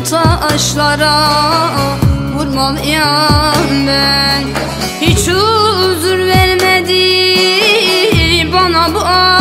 taşlara vurmalıyım ben. Hiç huzur vermedi bana bu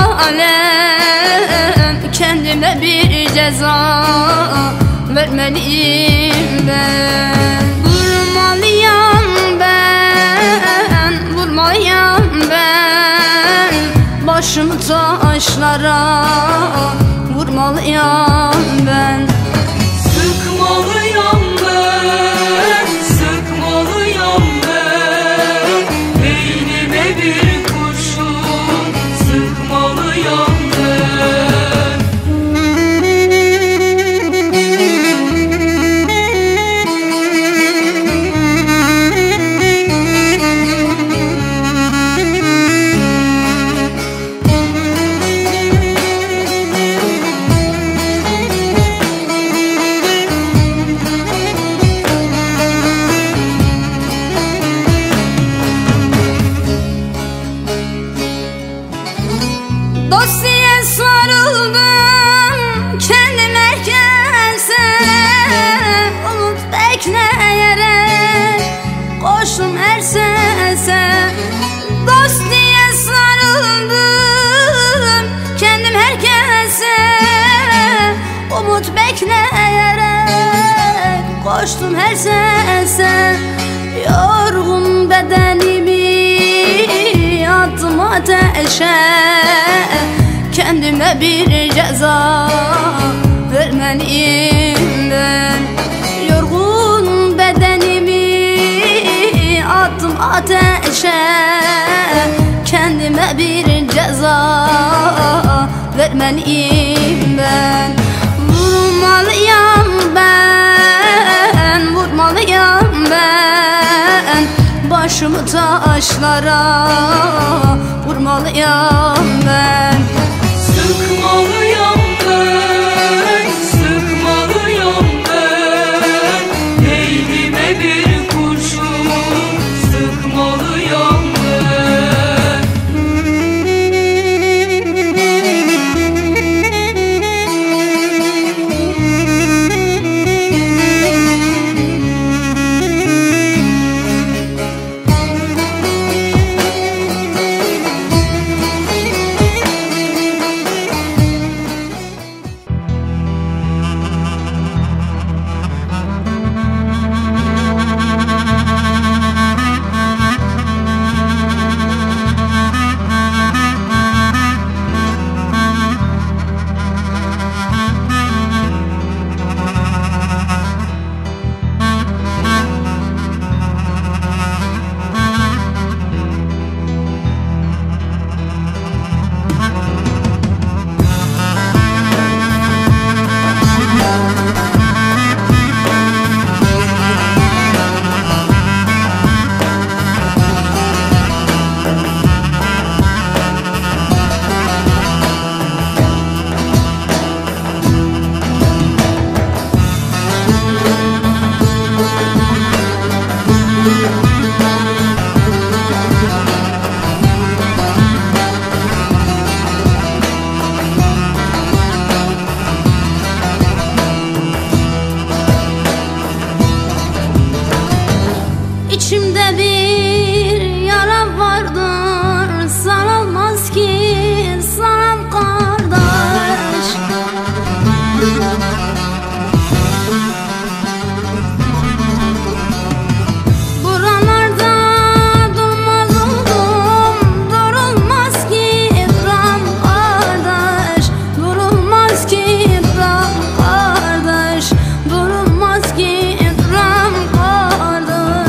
alem, kendime bir ceza vermeliyim ben. Vurmalıyım ben, vurmalıyım ben, başımı taşlara vurmalıyım ben. Sıkmalıyım ben, sıkmalıyım ben, beynime bir kurşun sıkmalıyım ben. Dosyaya sarıldım kendim herkese, umut bekleyerek koştum her sese. Dosyaya sarıldım kendim herkese, umut bekleyerek koştum her sese. Yorgun bedenimi attım ateşe, kendime bir ceza vermeliyim ben. Yorgun bedenimi attım ateşe, kendime bir ceza vermeliyim ben. Vurmalıyım ben, vurmalıyım ben, başımı taşlara vurmalıyım ben. Sıkmalıyım ben, sıkmalıyım ben, beynime bir kurşun sıkmalıyım ben. İçimde bir yara vardır, sarılmaz ki saran kardeş. Buralarda durmaz oldum, durulmaz ki İbrahim kardeş, durulmaz ki İbrahim kardeş, durulmaz ki İbrahim kardeş.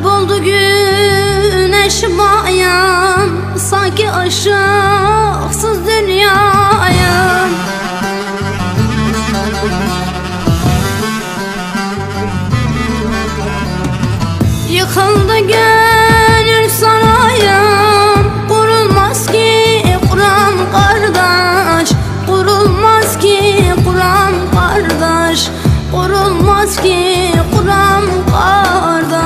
Kayboldu güneş mayan, sanki ışıksız dünyayım. Yıkıldı gönül sarayım, kurulmaz ki Kur'an kardeş, kurulmaz ki Kur'an kardeş, kurulmaz ki Kur'an kardeş.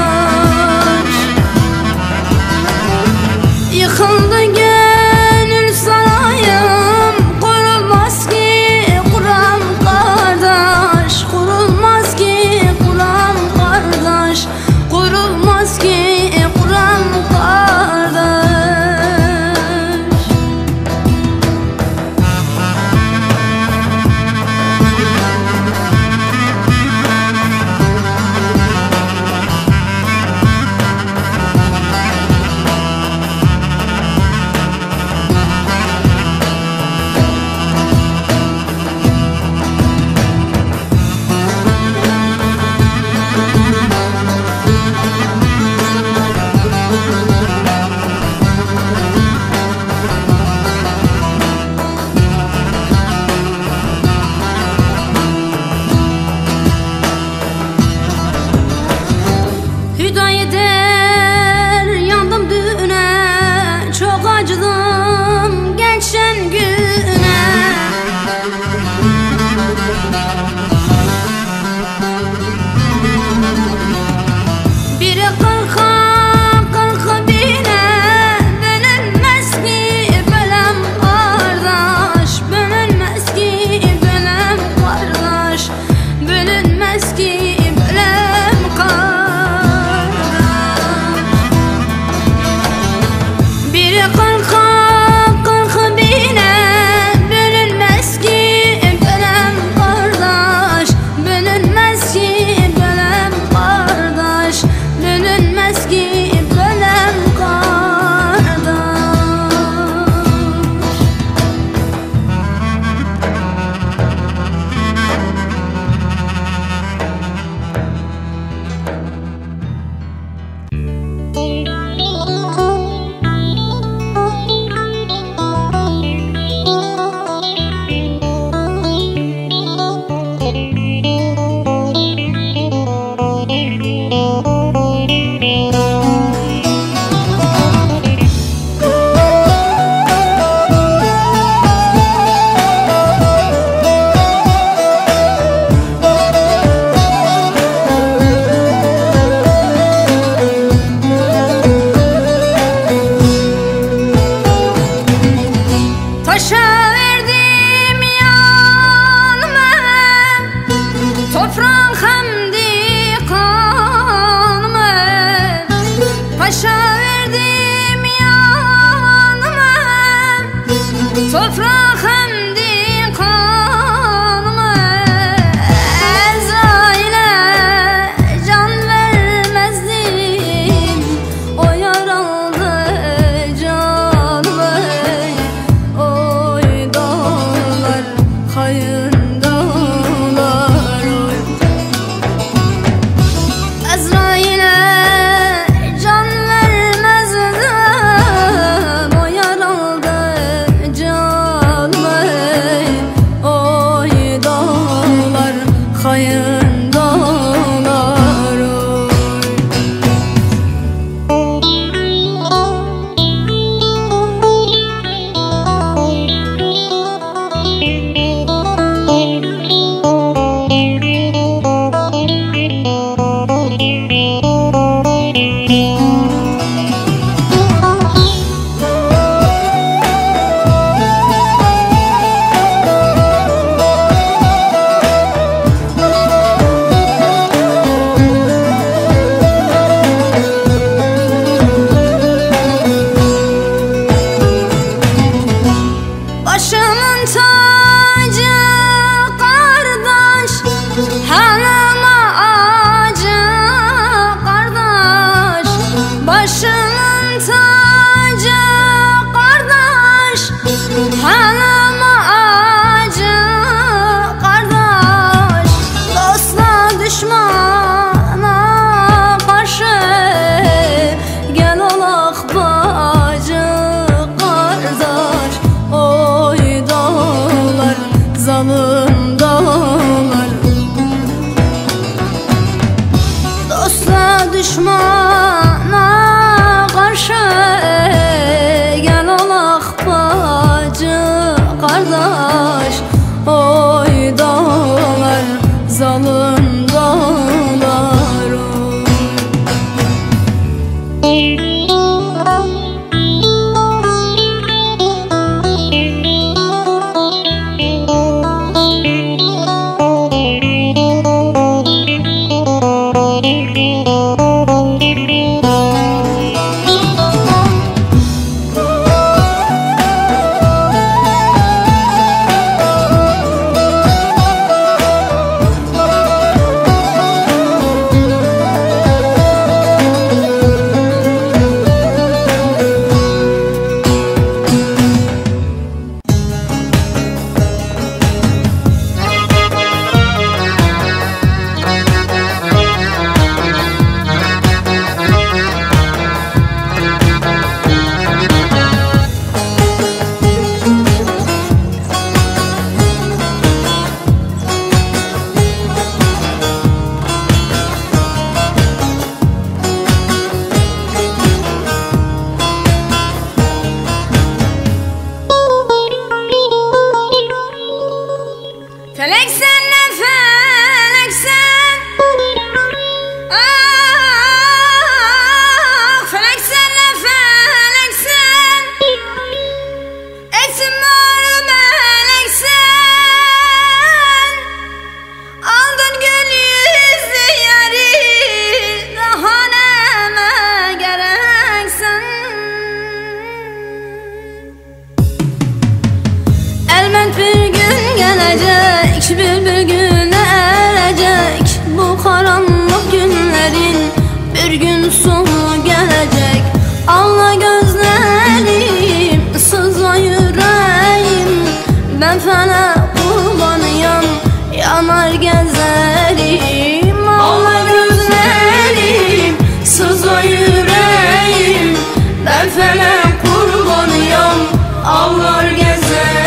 Yıkıldı gönül sarayım, kurulmaz ki Kur'an kardeş, kurulmaz ki Kur'an kardeş, kurulmaz ki Kur'an kardeş. Hüdayidir yandım düğüne, çok acıdım geçen güne. Biri kırka bine, bölünmez ki bölem kardeş, bölünmez ki bölem kardeş, bölünmez ki bölem kardeş. Biri kırka bine, bölünmez ki bölem kardeş, bölünmez ki bölem kardeş, bölünmez ki bölem kardeş. Taşa verdim yanıma, toprak hemdi kanıma. Taşa verdim yanıma, toprak hemdi kanıma. Ezrail'e can vermezdim, o yaraldı canımı. Oy dağlar, kayın dağlar, oy. Ezrail'e can vermezdim, o yaraldı canımı. Oy dağlar, kayın dağlar, oy. Başımın tacı kardeş, hanıma acı kardeş. Başımın tacı kardeş, hanıma acı kardeş. Dosta düşmana karşı düşmana qarşı Gəl olaq bacı qardaş Oy dağlar zalım dağlar Felek sen ne felek sen Ah felek sen ne felek sen Etim var melek sen Aldın gül yüzlü yeri Daha neme gerek sen Elbet bir gün gelecek Bülbül güne erecek Bu karanlık günlerin Bir gün sonu gelecek Ağla gözlerim Sızla yüreğim Ben fena kurbanıyam Yanar gezerim Ağla gözlerim Sızla yüreğim Ben fena kurbanıyam Ağlar gezerim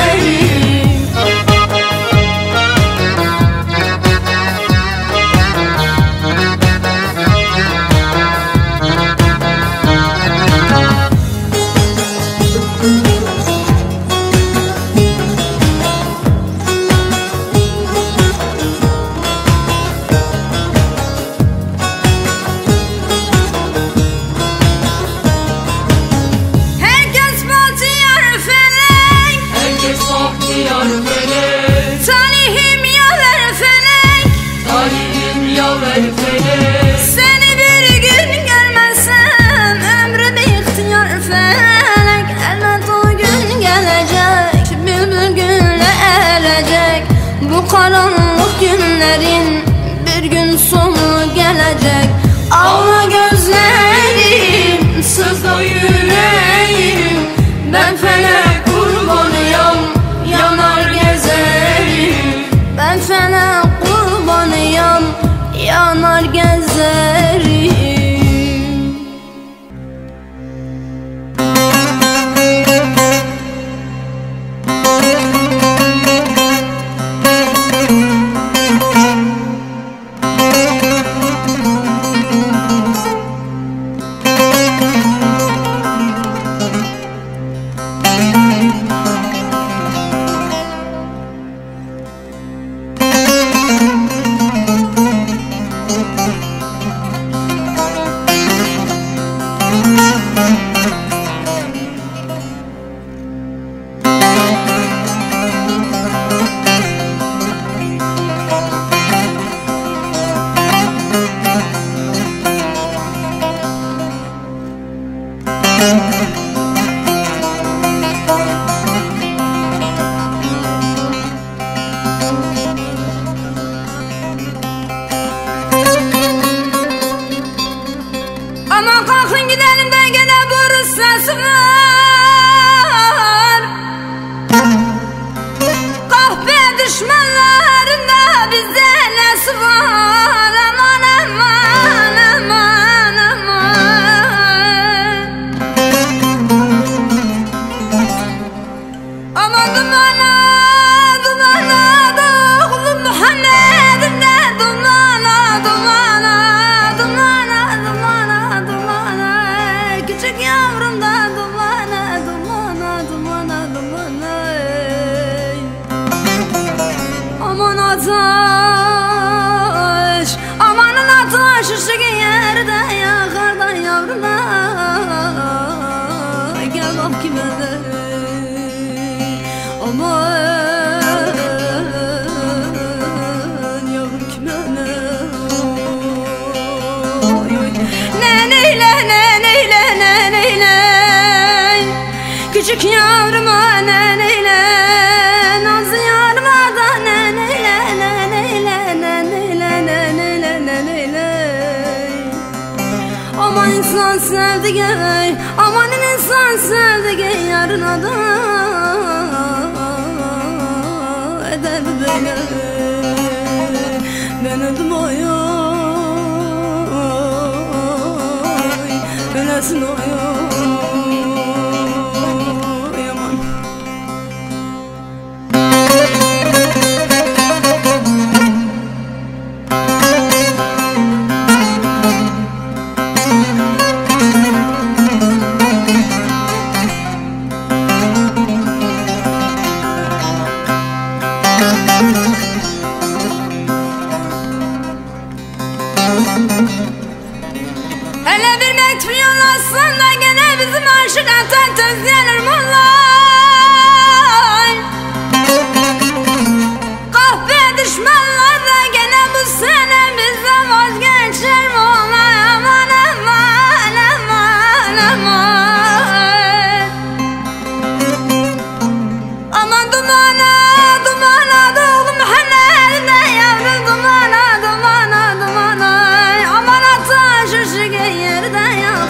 Seni bir gün görmezsem ömrüm ihtiyar felek Elbet o gün gelecek Bülbül gülle erecek Bu karanlık günlerin Bir gün sonu gelecek Ağla gözlerim Sızla yüreğim Ben felek kurbanıyam Yanar gezerim Ben felek kurbanıyam Yanar gezerim Küçük yavruma neyle, nazlı yarıma da neyle. Aman insan sevdi gel, aman insan sevdi gel, yarına da eder böyle. Ben öldüm oy, ölesin oy. Hele bir mektup yollasın da gene bizim aşıktan tez gelir mullar. Kahve düşmanlar da gene bu sene bizden vazgeçer mullar. Aman aman aman aman. Aman dumana dumana doğdum helelde yavrum dumana dumana dumana. Aman ateş ışık yerde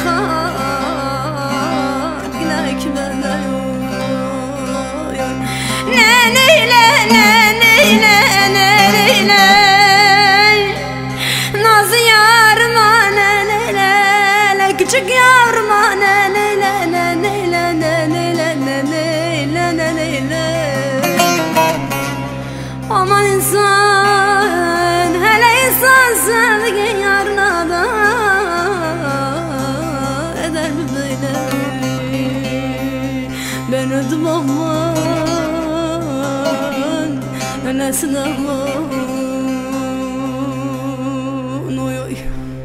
yakar dilek bende yok. Neyle nazlı yarıma neyle, küçük yavruma neyle. Aman insan, hele insan sevdiğin yarına da eder mi böyle? Ben öldüm aman, öylesin aman, oy oy.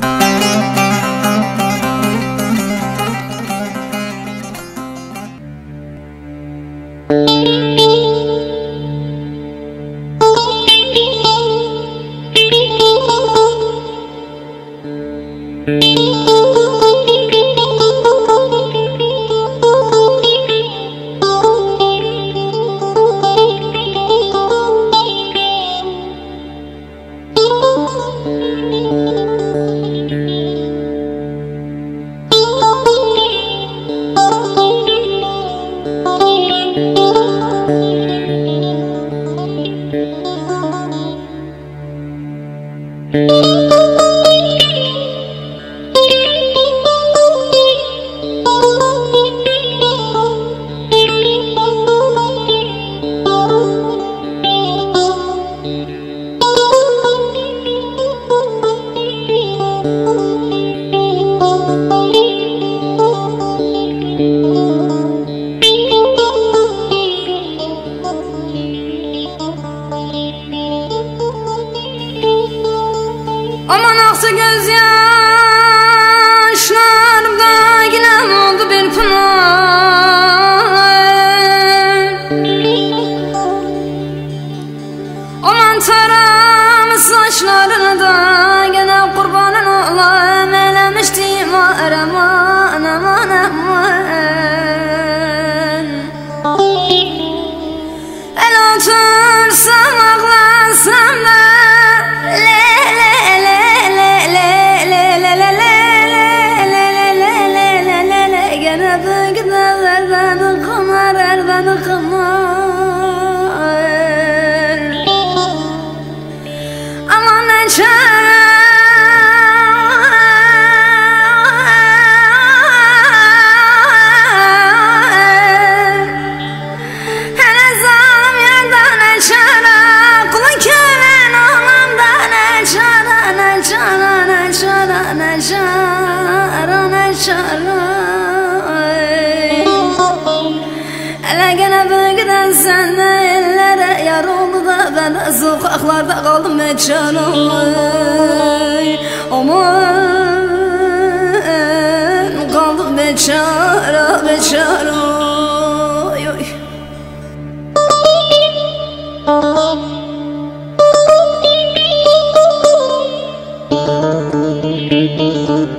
Aman aksa gözyaşlarımda yine oldu bir pınar. Aman taramış saçlarını da gene kurbanın oğlan elemiştim var aman aman aman. El otursam ağlasam da aman ne hele zalim yerden ne çare, kulu kölen oğlanda ne çare, ne çare, ne çare, ne çare, ne çare. Hele gene bugün sen ellere yar oldu da ben sokaklarda kaldım beçare. Aman kaldım beçare beçare. Oy.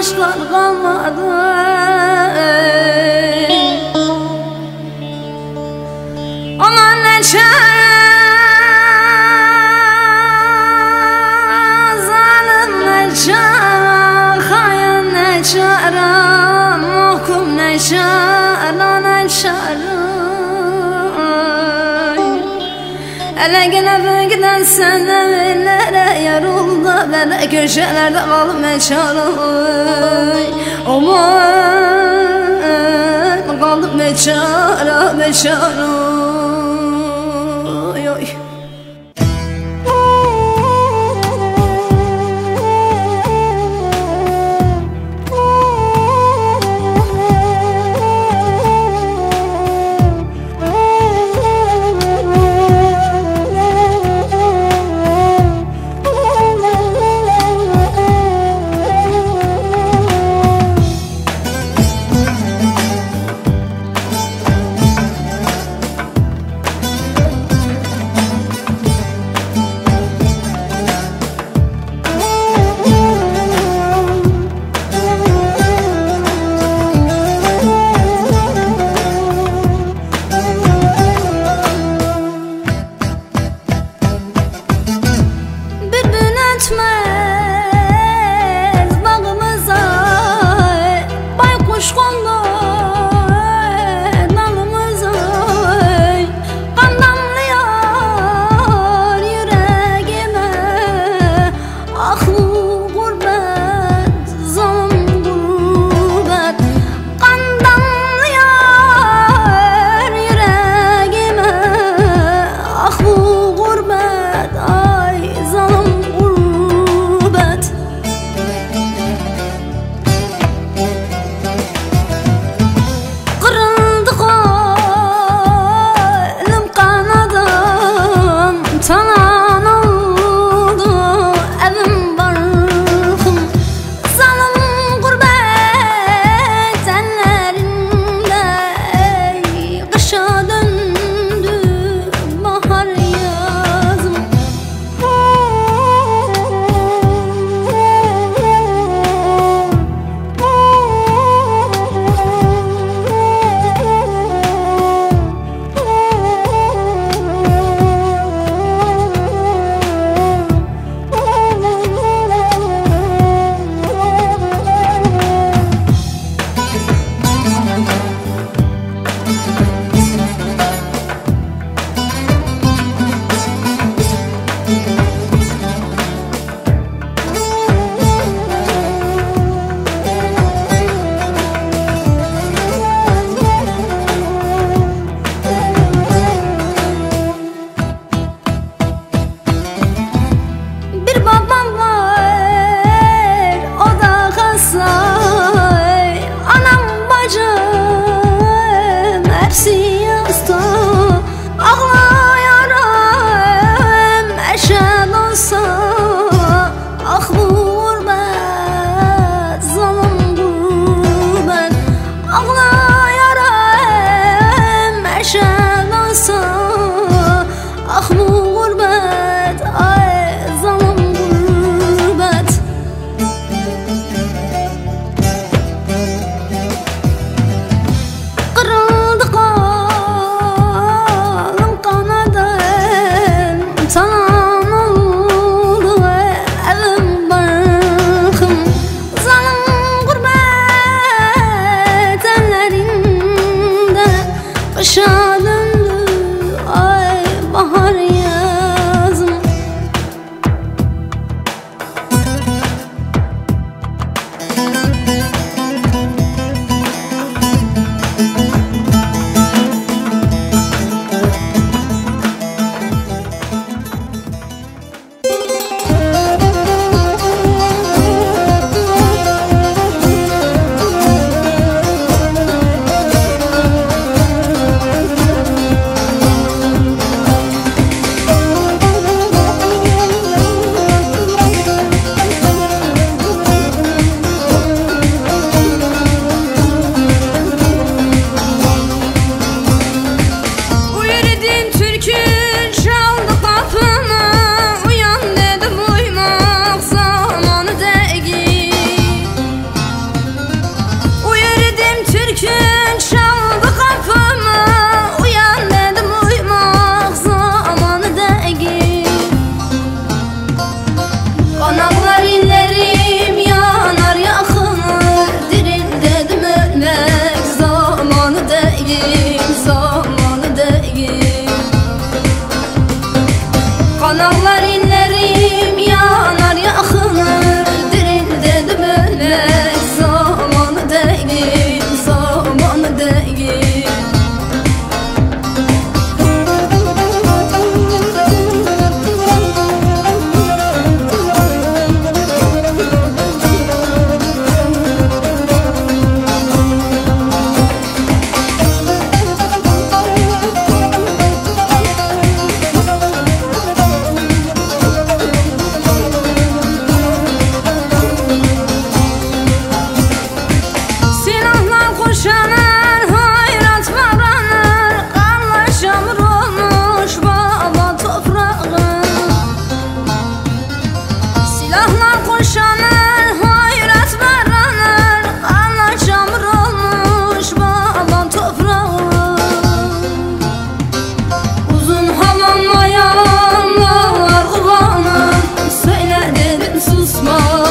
aşklar kalmadı. Aman neçe zalim, neçe hain, neçe mahkum, neçe hele gene giden senden ellere yar oldu, böyle köşelerde kalıp meçarım. Aman kalıp meçara oy.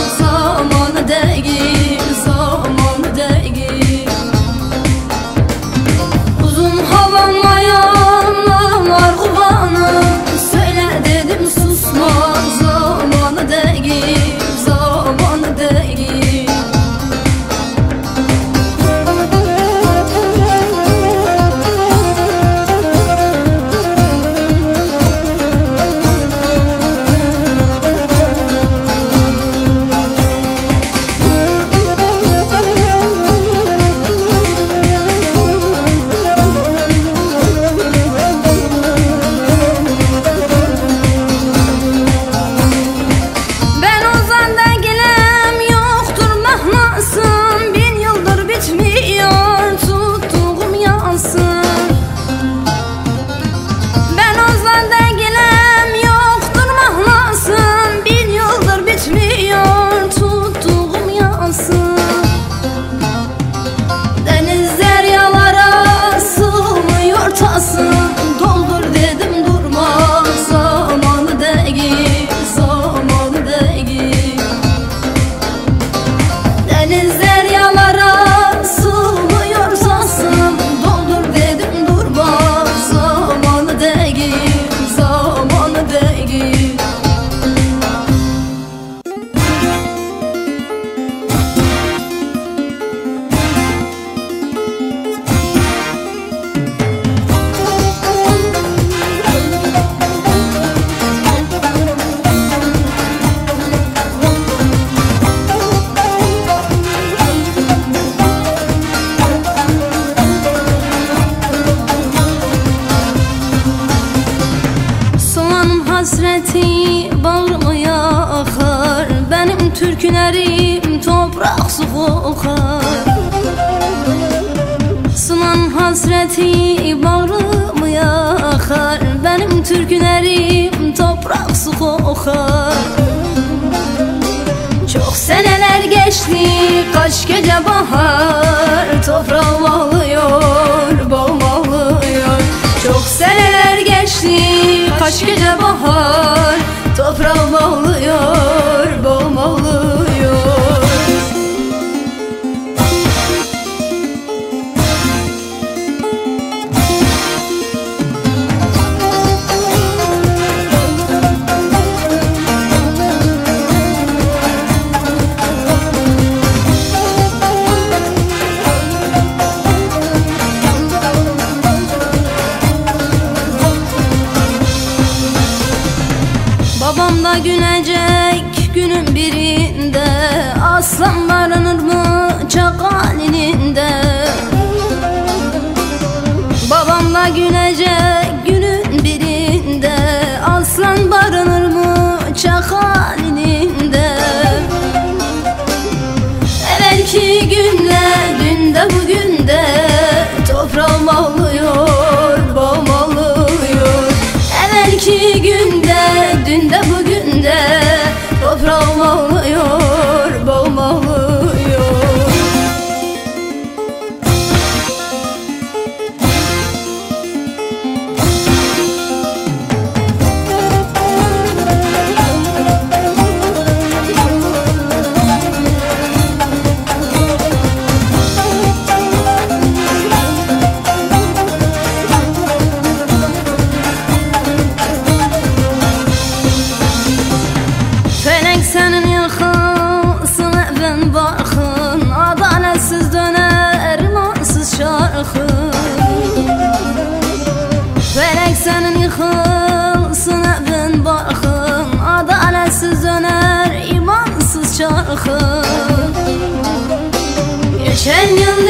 zamanı değil, zamanı değil. Uzun havalanmayanlar kurbanı, söyle dedim susma, zamanı değil, zamanı değil. Doldur dedim durma, zamanı değil, zamanı değil. Deniz deryalara sığmıyor sasım, doldur dedim durma, zamanı değil, zamanı değil. Hasreti bağrıma akar, benim türkülerim toprak su kokar. Sunan hasreti bağrıma akar, benim türkülerim toprak su kokar. Çok seneler geçti, kaç gece bahar, toprağı bağlıyor, bağım ağlıyor. Çok seneler geçti, kaç gece bahar, toprağı bağlıyor, bağım ağlıyor. Babam da gülecek günün birinde, aslan barınır mı çakal ininde? Babam da gülecek günün birinde, aslan barınır mı çakal ininde? Evvelki günde, dün de bugün de, toprağım ağlıyor, bağım ağlıyor. Evvelki günde, dün de bugün de, toprağım ağlıyor, bağım ağlıyor. Senin yıkılsın evin barkın, adaletsiz döner imansız şarkın. Felek senin yıkılsın evin barkın, adaletsiz döner imansız şarkın. Geçen yıl